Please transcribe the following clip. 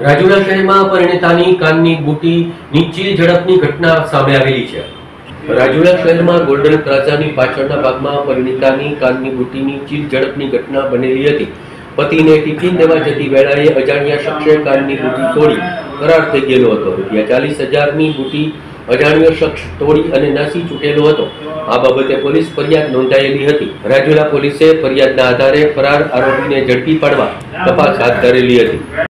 રાજુલા શહેરમાં પરિણીતાની કાનની બુટીની ચીલ ઝડપની ઘટના સામે આવેલી છે। રાજુલા શહેરમાં ગોલ્ડન પ્લાઝાની પાછળના ભાગમાં પરિણીતાની કાનની બુટીની ચીલ ઝડપની ઘટના બનેલી હતી। પતિને ટિફિન દેવા જતી વેળાએ અજાણ્યા શખ્સે કાનની બુટી તોડી ફરાર થઈ ગયેલો હતો। ₹40,000ની બુટી અજાણ્યો શખ્સ તોડી અને નાસી છૂટેલો હતો। આ બાબતે પોલીસ ફરિયાદ નોંધાયેલી હતી। રાજુલા પોલીસે ફરિયાદના આધારે ફરાર આરોપીને ઝડપી પાડવા તપાસ હાથ ધરેલી હતી।